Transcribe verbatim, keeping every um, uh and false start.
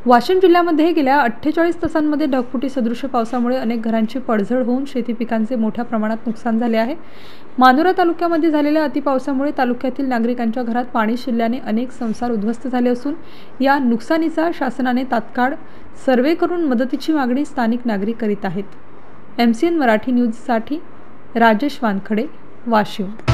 वाशिम जिल्ह्यामध्ये गेल्या अठ्ठेचाळीस तासांमध्ये ढगफुटी सदृश पावसामुळे अनेक घरांची पडझड होऊन शेती पिकांचे मोठ्या प्रमाणात नुकसान झाले आहे। मानोरा तालुक्यामध्ये झालेल्या अतिपावसामुळे तालुक्यातील नागरिकांच्या घरात पाणी शिरल्याने अनेक संसार उद्ध्वस्त झाले असून या नुकसानीचा शासनाने तात्काळ सर्वे करून मदतीची मागणी स्थानिक नागरिक करीत आहेत। एम सी एन मराठी न्यूजसाठी राजेश वानखडे, वाशिम।